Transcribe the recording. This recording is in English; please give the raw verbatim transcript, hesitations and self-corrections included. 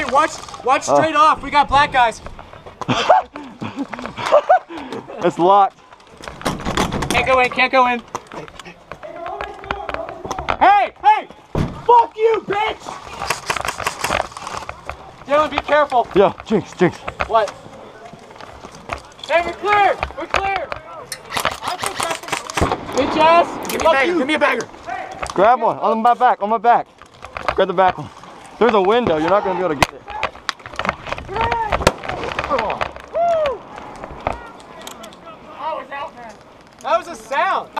watch, watch straight oh. off. We got black guys. It's locked. Can't go in, can't go in. Hey, hey! Fuck you, bitch! Dylan, be careful. Yo, Jinx, Jinx. What? Hey, we're clear! We're clear! Bitch ass! Give me a bagger, give me a bagger! Grab one, on my back, on my back. Grab the back one. There's a window, you're not gonna be able to get it. That was a sound!